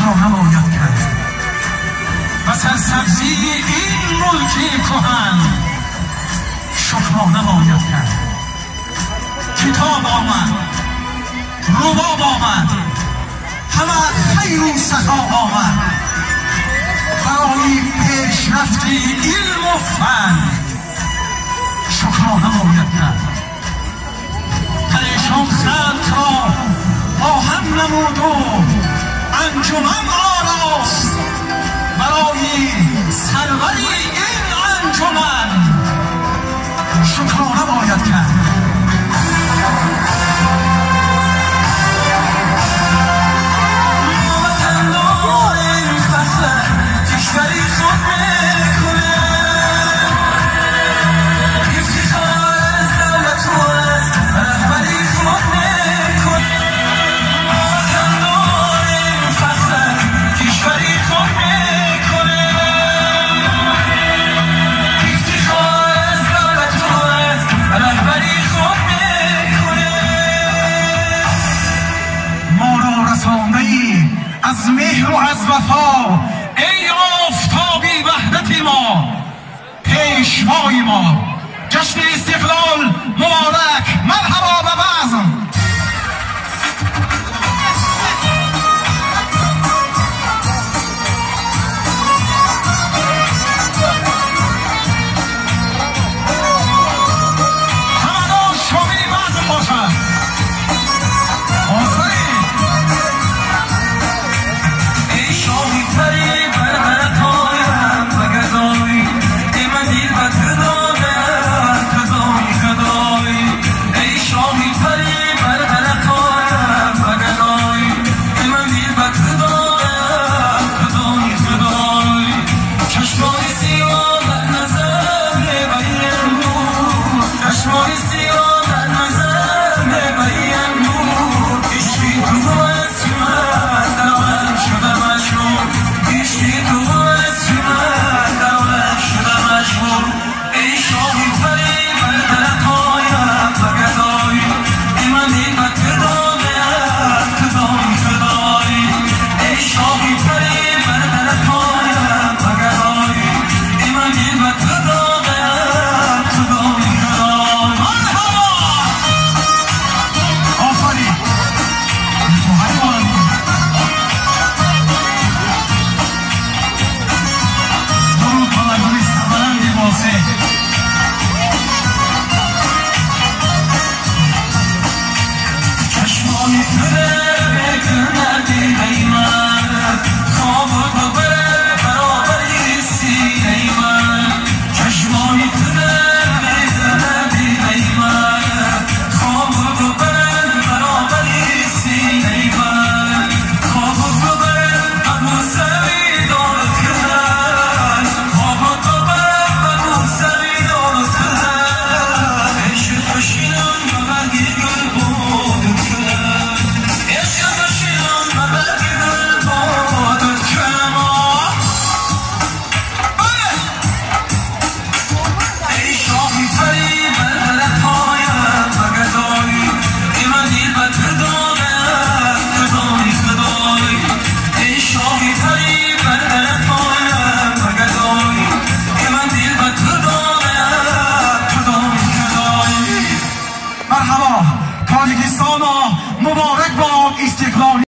شکرانه باید کرد و سرسبزی این ملک کهن شکرانه باید کرد. کتاب آمد، رباب آمد، همه خیر و سخا آمد، برای پیشرفت علم و فن شکرانه باید کرد. پریشان خلق را با هم نمود و انجمن آراست، برای سروری این انجمن شکرانه باید کرد. از مهر و از وفا ای آفتابی وحدت ما، پیشوای ما، جشن استقلال مبارک، مرحبا و بزم.